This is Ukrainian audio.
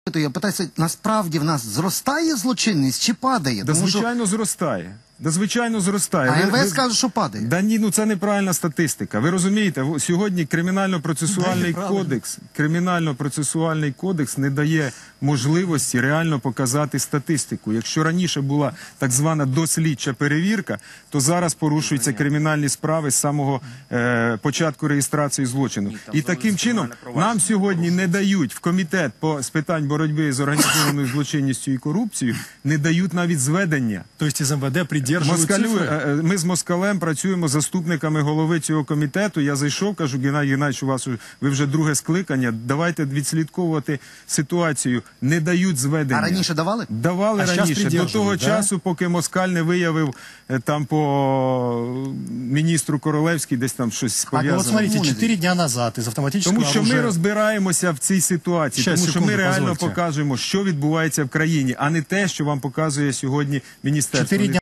Я питаюся, насправді в нас зростає злочинність чи падає? Да, звичайно, зростає. Да, звичайно, зростає. А МВС каже, що падає. Да ні, ну це неправильна статистика. Ви розумієте, сьогодні кримінально-процесуальний кодекс не дає можливості реально показати статистику. Якщо раніше була так звана дослідча перевірка, то зараз порушуються кримінальні справи з самого початку реєстрації злочину. І таким чином нам сьогодні не дають в комітет з питань боротьби з організованою злочинністю і корупцією, не дають навіть зведення. Тобто із МВД придержують цифри? Ми з Москалем працюємо заступниками голови цього комітету. Я зайшов, кажу, Геннадій Геннадійович, ви вже друге скликання, давайте відслідковувати ситуацію. Не дають зведення. А раніше давали? Давали раніше. До того часу, поки Москаль не виявив там по міністру Королевській десь там щось пов'язане. Вот смотрите, 4 дня назад из автоматического Тому що оружия... ми розбираємося в цій ситуації, Щас, тому що секунду, ми реально позвольте. покажемо, що відбувається в країні, а не те, що вам показує сьогодні міністерство.